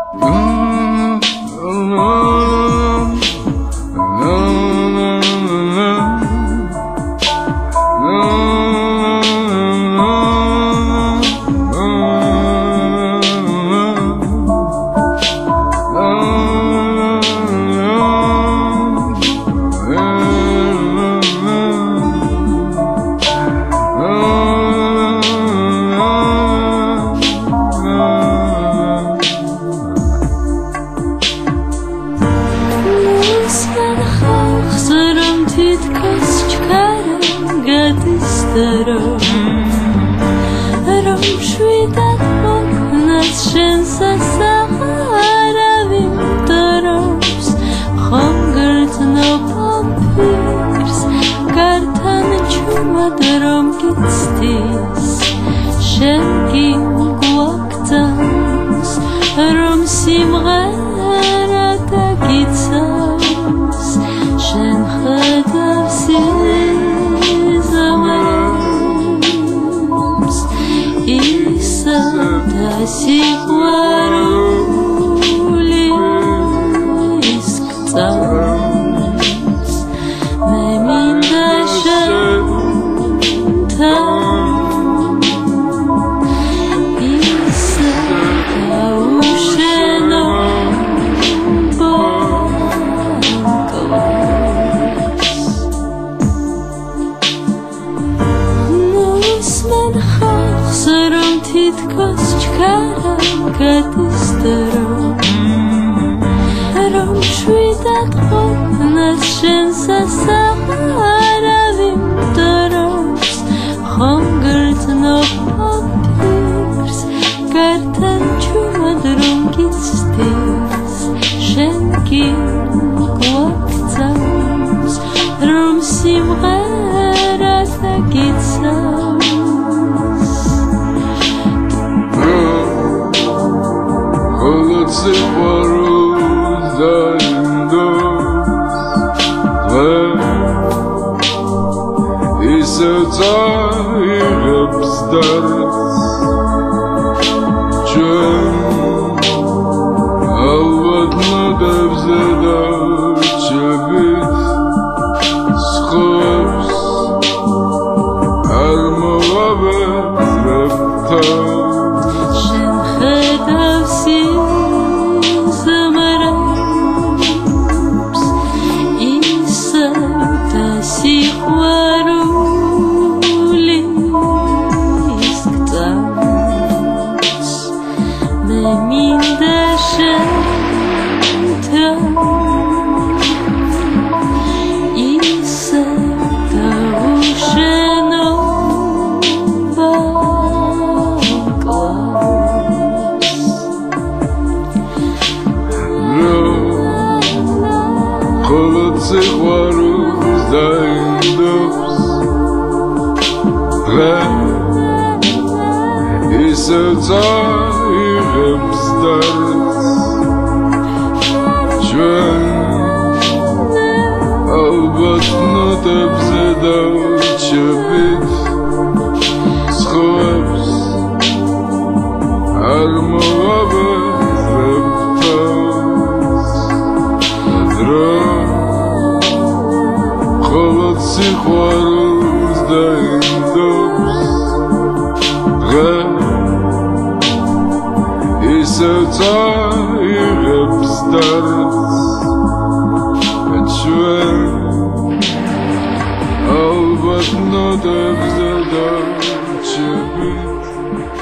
რომ შვიდად მოკნას შენ სასახარავი მდრობს ხომ გრძნობ პირს გართან ჩუმად რომ გიცდის შენ გიგვაქცევს რომ სიმღერა დაგიცავს შენ ხედავს სიყვარული ისკწავს მე მინდა შენთან ისე დაუშენო ნუსმენ ხალხს რომ თითქოს გადის დრო რომ შვიდად ყოფნას შენ სასახარავი მდრობს ხომ გრძნობ პირს გართან ჩუმად რომ გიცდის შენ გიგვაქცევს რომ სიმღერა დაგიცავს სიყვარულს დაინდობს ისევ წაიღებს დარდს ჩვენ ალბათ ნოდებზე დავრჩებით სხვებს არ მოვაბედრებ თავს შენ ხედავს სიყვარული ისკწავს მე მინდა შენთან ისე დაუშენო მხოლოდ სიყვარულს დაინდობს ისევ წაიღებს დარდს ჩვენ ალბათ ნოტებზე დავრჩებით სხვებს არ მოვაბედრებ თავს მხოლოდ სიყვარულს დაინდობს ისევ წაიღებს დარდს ჩვენ ალბათ ნოტებზე დავრჩებით